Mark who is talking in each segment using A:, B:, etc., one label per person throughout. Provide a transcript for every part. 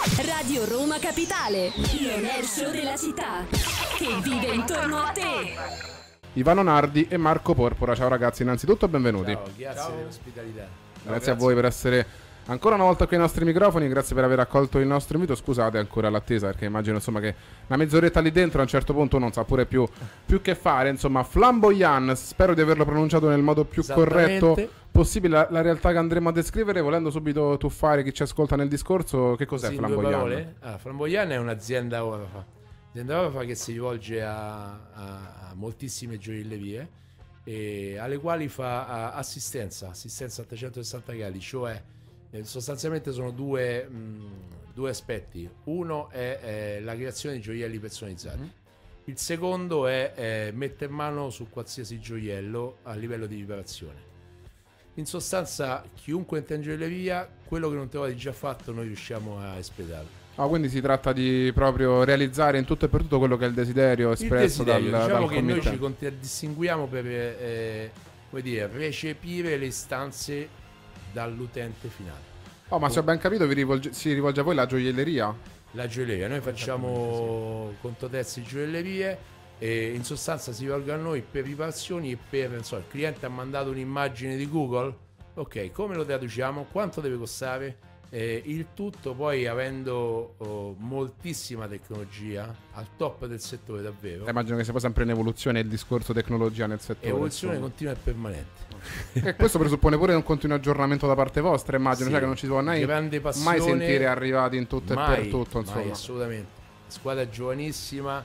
A: Radio Roma Capitale, non è il show della città che vive intorno a te.
B: Ivano Nardi e Marco Porpora. Ciao ragazzi, innanzitutto benvenuti.
C: Ciao, grazie dell'ospitalità.
B: Grazie a voi per essere ancora una volta qui ai nostri microfoni, grazie per aver accolto il nostro invito. Scusate ancora l'attesa, perché immagino insomma che una mezz'oretta lì dentro a un certo punto non sa pure più che fare. Insomma, Flamboyant, spero di averlo pronunciato nel modo più corretto possibile. La realtà che andremo a descrivere, volendo subito tuffare chi ci ascolta nel discorso, che cos'è Flamboyant?
C: Flamboyant è un'azienda orafa che si rivolge a moltissime gioiellerie e alle quali fa assistenza a 360 gradi, cioè sostanzialmente sono due aspetti. Uno è la creazione di gioielli personalizzati, il secondo è mettere mano su qualsiasi gioiello a livello di riparazione. In sostanza, chiunque entra in gioielleria, quello che non trovi già fatto noi riusciamo a espletarlo.
B: Quindi si tratta di proprio realizzare in tutto e per tutto quello che è il desiderio espresso dal
C: diciamo che
B: committente.
C: Noi ci contraddistinguiamo per come dire, recepire le istanze dall'utente finale.
B: Ma se ho ben capito si rivolge a voi la gioielleria?
C: La gioielleria, noi facciamo conto terzi gioiellerie e in sostanza si rivolge a noi per riparazioni e per, non so, il cliente ha mandato un'immagine di Google, ok, come lo traduciamo, quanto deve costare? Il tutto poi avendo moltissima tecnologia al top del settore davvero.
B: Immagino che sia poi sempre in evoluzione il discorso tecnologia nel settore.
C: Evoluzione continua e permanente.
B: E questo presuppone pure un continuo aggiornamento da parte vostra, immagino,
C: sì,
B: cioè che non ci si può mai sentire arrivati in tutto e per tutto, insomma.
C: Mai, assolutamente. Squadra giovanissima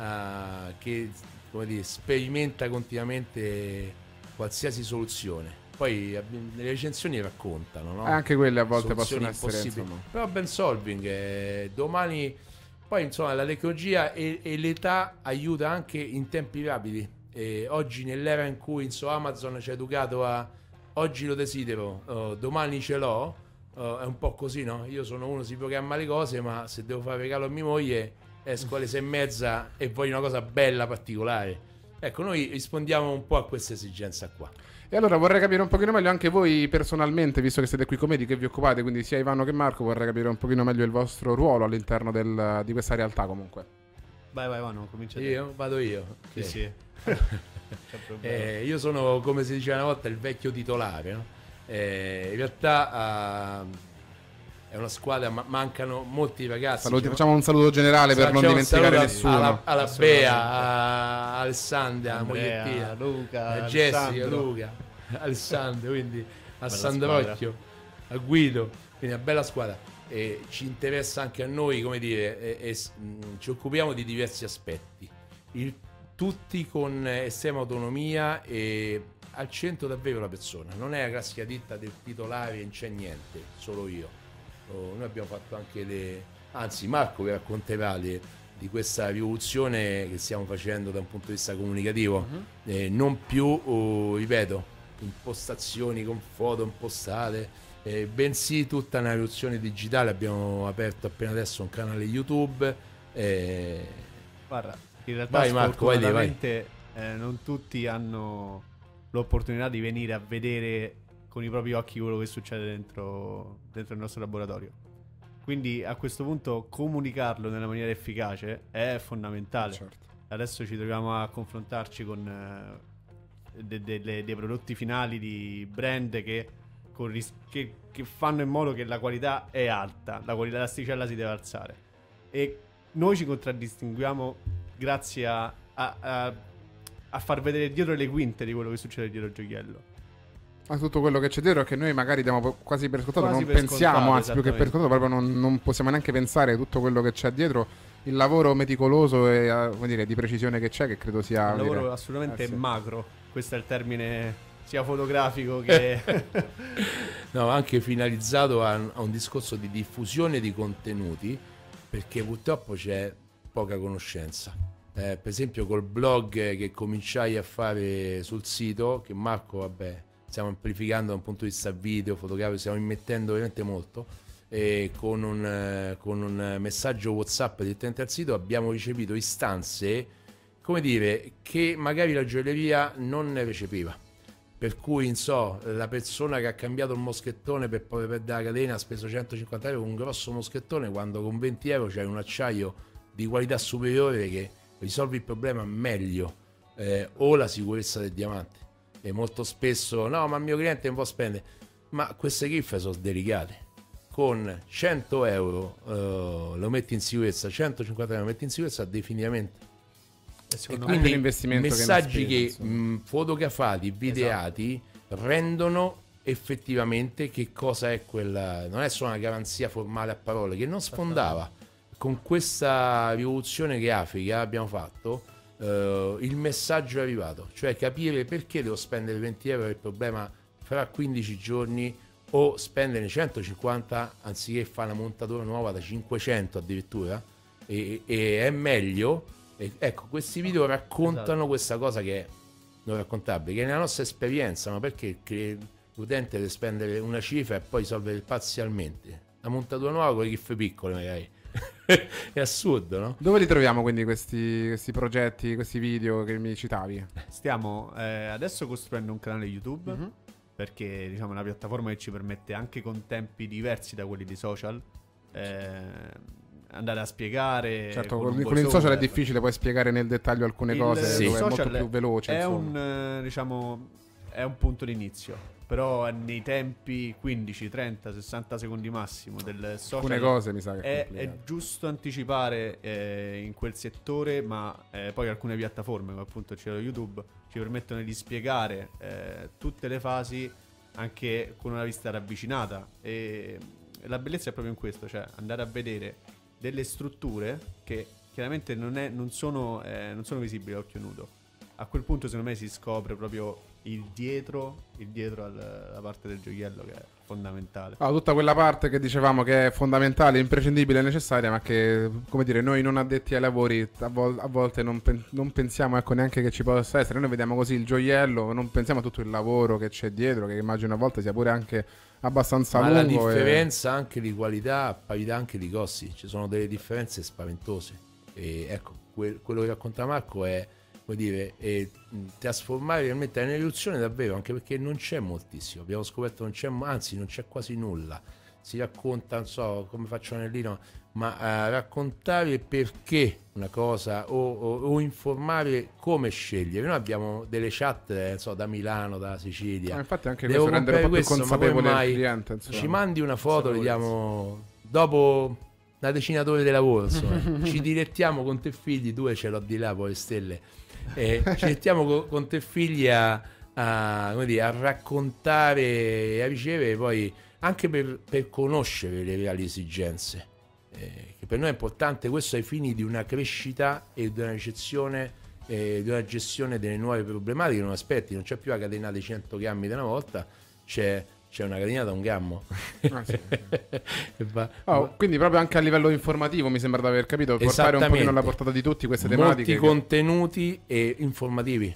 C: che, come dire, sperimenta continuamente qualsiasi soluzione. Poi le recensioni raccontano, no?
B: Anche quelle a volte
C: soluzioni
B: possono essere, insomma.
C: Però ben solving, domani poi insomma la tecnologia e l'età aiuta anche in tempi rapidi. Oggi nell'era in cui insomma Amazon ci ha educato a oggi lo desidero, domani ce l'ho, è un po' così, no? Io sono uno, si programma le cose, ma se devo fare regalo a mia moglie esco alle 6:30 e voglio una cosa bella, particolare. Ecco, noi rispondiamo un po' a questa esigenza qua.
B: E allora vorrei capire un pochino meglio anche voi personalmente, visto che siete qui con me, di che vi occupate, quindi sia Ivano che Marco, vorrei capire un pochino meglio il vostro ruolo all'interno di questa realtà comunque.
D: Vai Ivano, comincia
C: io? Vado io?
D: Okay. Sì.
C: Io sono, come si diceva una volta, il vecchio titolare, no? In realtà è una squadra, mancano molti ragazzi.
B: Facciamo un saluto generale per non dimenticare nessuno.
C: Alla Bea, a Alessandra, a Mogliettina,
D: Luca,
C: a Jessica, Luca, Alessandro, quindi a Sandrocchio, a Guido, quindi una bella squadra. E ci interessa anche a noi, come dire, ci occupiamo di diversi aspetti, tutti con estrema autonomia e al centro davvero la persona. Non è la classica ditta del titolare, non c'è niente, solo io. Noi abbiamo fatto anche anzi Marco vi racconterà di questa rivoluzione che stiamo facendo da un punto di vista comunicativo, non più, ripeto, impostazioni con foto impostate, bensì tutta una rivoluzione digitale. Abbiamo aperto appena adesso un canale YouTube.
D: Guarda, in realtà
C: vai Marco, vai.
D: Non tutti hanno l'opportunità di venire a vedere con i propri occhi quello che succede dentro il nostro laboratorio. Quindi a questo punto comunicarlo nella maniera efficace è fondamentale.
B: Certo.
D: Adesso ci troviamo a confrontarci con dei prodotti finali di brand che fanno in modo che la qualità è alta, la qualità dell'asticella si deve alzare. E noi ci contraddistinguiamo grazie a far vedere dietro le quinte di quello che succede dietro il gioiello.
B: A tutto quello che c'è dietro, che noi magari diamo quasi per scontato, non pensiamo, anzi più che per scontato, proprio non possiamo neanche pensare a tutto quello che c'è dietro, il lavoro meticoloso e come dire, di precisione che c'è, che credo sia
D: un lavoro assolutamente macro. Questo è il termine sia fotografico che
C: no, anche finalizzato a un discorso di diffusione di contenuti, perché purtroppo c'è poca conoscenza. Per esempio col blog che cominciai a fare sul sito, che Marco, vabbè, stiamo amplificando da un punto di vista video, fotografico, stiamo immettendo veramente molto, e con un messaggio WhatsApp direttamente al sito abbiamo ricevuto istanze, come dire, che magari la gioielleria non ne recepiva. per cui la persona che ha cambiato il moschettone per poi perdere la catena ha speso 150 euro con un grosso moschettone, quando con 20 euro c'hai un acciaio di qualità superiore che risolve il problema meglio, o la sicurezza del diamante. E molto spesso no, ma il mio cliente non può spendere, ma queste griffe sono delicate. Con 100 euro lo metti in sicurezza, 150 euro lo metti in sicurezza definitivamente.
B: E
C: Quindi
B: l'investimento
C: messaggi
B: che
C: fotografati, videati, rendono effettivamente che cosa è quella. Non è solo una garanzia formale a parole che non sfondava. Con questa rivoluzione grafica abbiamo fatto, il messaggio è arrivato, cioè capire perché devo spendere 20 euro per il problema fra 15 giorni o spendere 150 anziché fare una montatura nuova da 500 addirittura, e è meglio. Ecco, questi video raccontano questa cosa che è non raccontabile, che è nella nostra esperienza, ma perché l'utente deve spendere una cifra e poi risolvere parzialmente la montatura nuova con le griffe piccole magari. È assurdo, no?
B: Dove li troviamo quindi questi progetti, questi video che mi citavi?
D: Stiamo adesso costruendo un canale YouTube, perché diciamo è una piattaforma che ci permette, anche con tempi diversi da quelli di social, andare a spiegare.
B: Certo,
D: con
B: con il social è difficile poi spiegare nel dettaglio alcune cose,
C: Sì.
B: dove è molto
D: social
B: più veloce.
D: È
B: insomma.
D: è un punto d'inizio, però è nei tempi 15, 30, 60 secondi massimo del social.
B: Alcune cose mi sa che
D: È
B: complicato.
D: giusto anticipare in quel settore, ma poi alcune piattaforme, come appunto c'è YouTube, ci permettono di spiegare tutte le fasi anche con una vista ravvicinata, e la bellezza è proprio in questo, cioè andare a vedere delle strutture che chiaramente non sono visibili a occhio nudo. A quel punto secondo me si scopre proprio il dietro alla parte del gioiello, che è fondamentale.
B: Tutta quella parte che dicevamo che è fondamentale, imprescindibile, necessaria, ma che, come dire, noi non addetti ai lavori a volte non pensiamo, ecco, neanche che ci possa essere. Noi vediamo così il gioiello, non pensiamo a tutto il lavoro che c'è dietro, che immagino a volte sia pure anche abbastanza
C: Ma
B: lungo.
C: la differenza anche di qualità, a parità anche di costi, ci sono delle differenze spaventose. E ecco, quello che racconta Marco è, vuol dire, trasformare realmente nell'evoluzione davvero, anche perché non c'è moltissimo. Abbiamo scoperto anzi non c'è quasi nulla. Si racconta, non so come faccio Anellino, ma raccontare perché una cosa o informare come scegliere. Noi abbiamo delle chat, da Milano, da Sicilia.
B: Infatti anche
C: Devo
B: questo rende un po' più
C: comprare questo, ma poi
B: consapevole
C: mai
B: il cliente. Insomma.
C: ci mandi una foto, vediamo dopo una decina d'ore di lavoro, insomma. Ci direttiamo con te figli, due ce l'ho di là poi le stelle, ci direttiamo con te figli a raccontare e a ricevere, poi anche per conoscere le reali esigenze, che per noi è importante questo ai fini di una crescita e di una ricezione, di una gestione delle nuove problematiche. Non aspetti, non c'è più la catena dei 100 grammi da una volta, c'è una catena da 1 grammo.
B: Sì.
C: E
B: Quindi proprio anche a livello informativo mi sembra di aver capito, portare un pochino alla portata di tutti queste tematiche.
C: Molti contenuti e informativi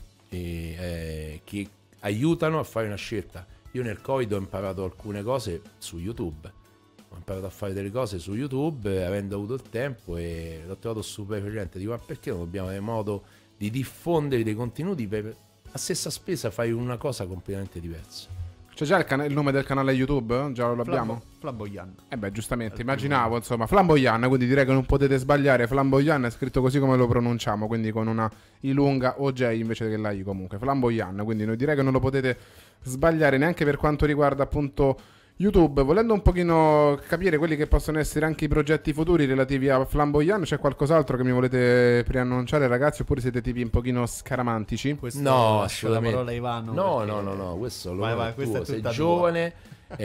C: che aiutano a fare una scelta. Io nel Covid ho imparato alcune cose su YouTube, ho imparato a fare delle cose su YouTube avendo avuto il tempo, e l'ho trovato super efficiente. Dico, ma perché non dobbiamo avere modo di diffondere dei contenuti per a stessa spesa fai una cosa completamente diversa?
B: C'è già il nome del canale YouTube? Già lo abbiamo?
D: Flamboyant.
B: Giustamente, immaginavo, insomma, Flamboyant, quindi direi che non potete sbagliare. Flamboyant è scritto così come lo pronunciamo, quindi con una I lunga o J invece che la I comunque. Flamboyant, quindi noi direi che non lo potete sbagliare neanche per quanto riguarda appunto YouTube. Volendo un pochino capire quelli che possono essere anche i progetti futuri relativi a Flamboyant, c'è qualcos'altro che mi volete preannunciare, ragazzi, oppure siete tipi un pochino scaramantici?
C: No,
D: lascio la
C: assolutamente.
D: parola a Ivano.
C: No, questo
D: Vai, questa è
C: sei
D: tutta
C: giovane,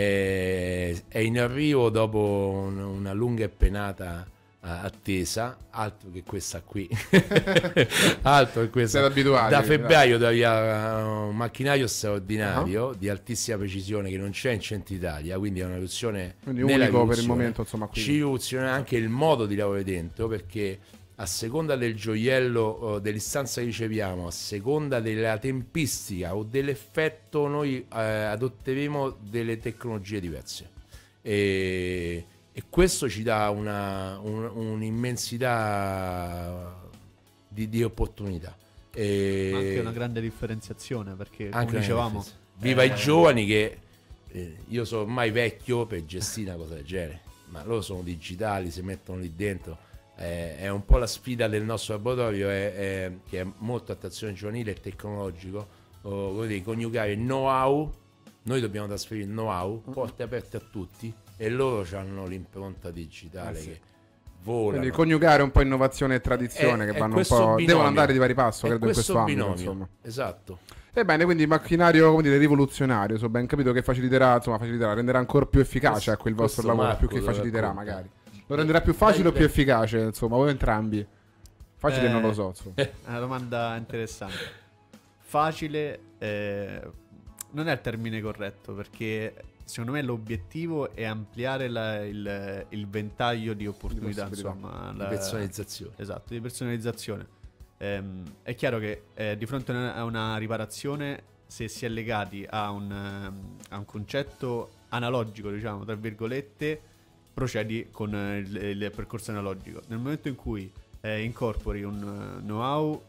C: è in arrivo dopo una lunga e penata attesa, altro che questa qui. Altro che questa.
B: Siete abituati,
C: da febbraio aveva un macchinario straordinario di altissima precisione che non c'è in centro Italia, quindi è una rivoluzione,
B: Quindi unico per il momento, insomma, qui.
C: ci rivoluziona anche il modo di lavorare dentro, perché a seconda del gioiello, dell'istanza che riceviamo, a seconda della tempistica o dell'effetto, noi adotteremo delle tecnologie diverse, e questo ci dà un'immensità di opportunità.
D: Anche una grande differenziazione, perché come dicevamo
C: viva i giovani che io sono ormai vecchio per gestire una cosa del genere, ma loro sono digitali, si mettono lì dentro. È un po' la sfida del nostro laboratorio, che è molto attrazione giovanile e tecnologico, coniugare il know-how. Noi dobbiamo trasferire il know-how, porte aperte a tutti, e loro hanno l'impronta digitale che volano.
B: Quindi coniugare un po' innovazione e tradizione, che vanno un po',
C: binomio,
B: devono andare di pari passo,
C: è
B: credo, in questo ambito,
C: binomio,
B: insomma.
C: esatto.
B: Ebbene, quindi macchinario, come dire, rivoluzionario, so ben capito che faciliterà, renderà ancora più efficace, ecco, il vostro lavoro,
C: Marco
B: più che faciliterà
C: racconta.
B: magari. Lo renderà più facile o più efficace, insomma, voi entrambi? Facile non lo so, insomma.
D: È una domanda interessante. Facile non è il termine corretto, perché secondo me l'obiettivo è ampliare il ventaglio di opportunità, insomma,
C: Di personalizzazione.
D: Esatto, di personalizzazione. È chiaro che di fronte a una riparazione, se si è legati a un concetto analogico, diciamo, tra virgolette, procedi con il percorso analogico. Nel momento in cui incorpori un know-how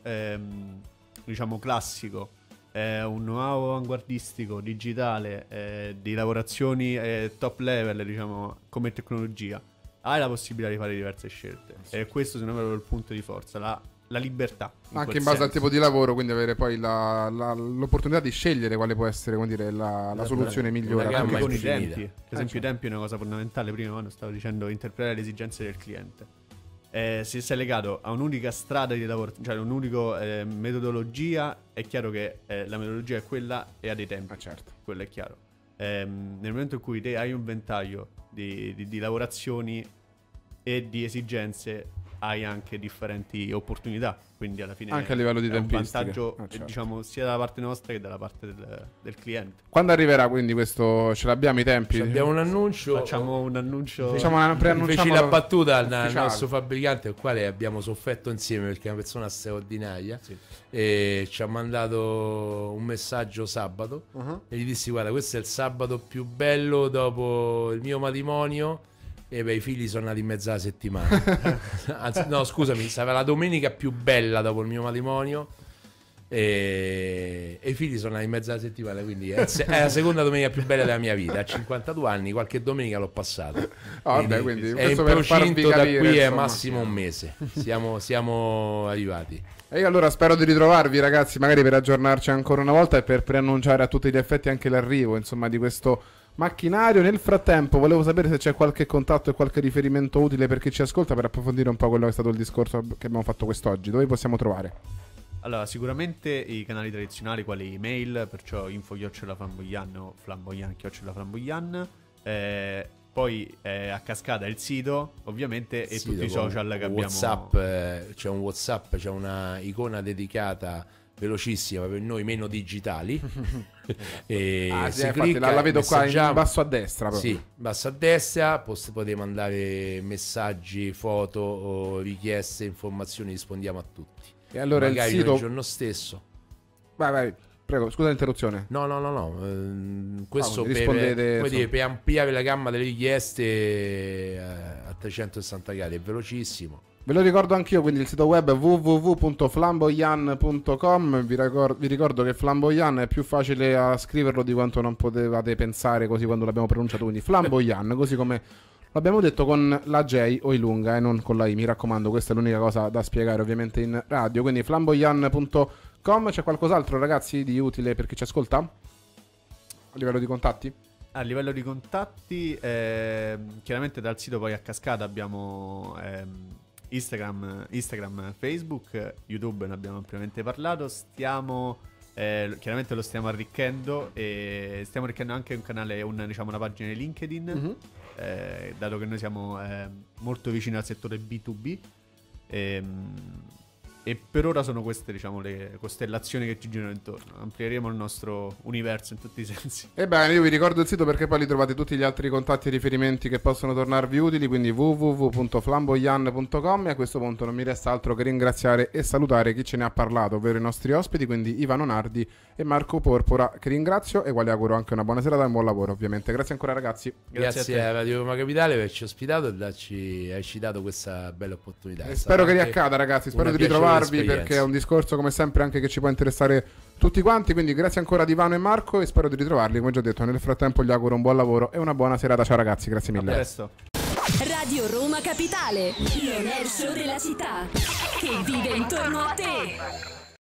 D: diciamo classico, un know-how avanguardistico, digitale, di lavorazioni top level, diciamo, come tecnologia, hai la possibilità di fare diverse scelte. E questo secondo me è il punto di forza, la libertà.
B: Anche in base al tipo di lavoro, quindi avere poi l'opportunità di scegliere quale può essere, come dire, la soluzione migliore.
C: gamma
D: Anche con i
C: infinita.
D: tempi. Per esempio, i tempi è una cosa fondamentale. Prima quando stavo dicendo interpretare le esigenze del cliente. Se sei legato a un'unica strada di lavoro, cioè un'unica metodologia, è chiaro che la metodologia è quella e ha dei tempi.
B: Certo.
D: Quello è chiaro. Nel momento in cui te hai un ventaglio di lavorazioni e di esigenze, hai anche differenti opportunità, quindi alla fine
B: Anche a livello di
D: è un
B: tempistiche.
D: vantaggio,
B: Certo.
D: diciamo, sia dalla parte nostra che dalla parte del cliente.
B: Quando arriverà quindi questo? Ce l'abbiamo i tempi?
C: Abbiamo un annuncio.
D: Facciamo un annuncio.
B: Diciamo una
C: Feci
B: preannunciamo
C: la battuta al
B: ufficiale.
C: nostro fabbricante, al quale abbiamo sofferto insieme perché è una persona straordinaria.
D: Sì.
C: E ci ha mandato un messaggio sabato e gli dissi: guarda, questo è il sabato più bello dopo il mio matrimonio. E beh, i figli sono nati in mezzo alla settimana. Anzi, no, scusami, sarà la domenica più bella dopo il mio matrimonio. E i figli sono nati in mezzo alla settimana, quindi è la seconda domenica più bella della mia vita. A 52 anni, qualche domenica l'ho passata.
B: Vabbè, quindi
C: È
B: questo
C: in
B: per farvi
C: procinto, da
B: capire,
C: qui è
B: insomma.
C: massimo un mese. Siamo arrivati.
B: E io allora spero di ritrovarvi, ragazzi, magari per aggiornarci ancora una volta e per preannunciare a tutti gli effetti anche l'arrivo, insomma, di questo macchinario. Nel frattempo volevo sapere se c'è qualche contatto e qualche riferimento utile per chi ci ascolta, per approfondire un po' quello che è stato il discorso che abbiamo fatto quest'oggi. Dove possiamo trovare?
D: Allora, sicuramente i canali tradizionali quali email, perciò info@flamboyant o flamboyant@flamboyant. Poi a cascata il sito, ovviamente, e
C: Sì,
D: tutti i
C: con
D: social che abbiamo.
C: WhatsApp, c'è un WhatsApp, c'è una icona dedicata velocissima per noi meno digitali. E
B: sì,
C: si
B: infatti
C: clicca,
B: la vedo qua in
C: messaggiamo.
B: basso a destra proprio.
C: Sì, basso a destra, potete mandare messaggi, foto o richieste, informazioni, rispondiamo a tutti.
B: E allora
C: Magari
B: il sito...
C: il giorno stesso.
B: Vai, prego, scusa l'interruzione.
C: No. Questo
B: quindi rispondete,
C: come dire,
B: insomma.
C: per ampliare la gamma delle richieste a 360 gradi, è velocissimo.
B: Ve lo ricordo anch'io, quindi il sito web www.flamboyant.com. Vi ricordo che Flamboyant è più facile a scriverlo di quanto non potevate pensare così quando l'abbiamo pronunciato, quindi Flamboyant, così come l'abbiamo detto con la J o i lunga e non con la I, mi raccomando, questa è l'unica cosa da spiegare ovviamente in radio, quindi flamboyant.com. C'è qualcos'altro, ragazzi, di utile per chi ci ascolta? A livello di contatti?
D: A livello di contatti, chiaramente dal sito poi a cascata abbiamo Instagram, Facebook, YouTube, ne abbiamo ampiamente parlato. Chiaramente lo stiamo arricchendo e stiamo arricchendo anche un canale, una pagina di LinkedIn, dato che noi siamo molto vicini al settore B2B. E per ora sono queste, diciamo, le costellazioni che ci girano intorno. Amplieremo il nostro universo in tutti i sensi.
B: Ebbene, io vi ricordo il sito perché poi lì trovate tutti gli altri contatti e riferimenti che possono tornarvi utili, quindi www.flamboyant.com. E a questo punto non mi resta altro che ringraziare e salutare chi ce ne ha parlato, ovvero i nostri ospiti, quindi Ivano Nardi e Marco Porpora, che ringrazio e quali auguro anche una buona serata e un buon lavoro, ovviamente. Grazie ancora, ragazzi.
C: Grazie a Radio Roma Capitale per averci ospitato e averci dato questa bella opportunità.
B: E spero che riaccada, ragazzi, spero di ritrovarvi dilungarvi perché è un discorso come sempre anche che ci può interessare tutti quanti, quindi grazie ancora ad Ivano e Marco e spero di ritrovarli, come già detto. Nel frattempo gli auguro un buon lavoro e una buona serata. Ciao ragazzi, grazie mille.
D: A presto.
A: Radio Roma Capitale, l'on air show della città che vive intorno a te.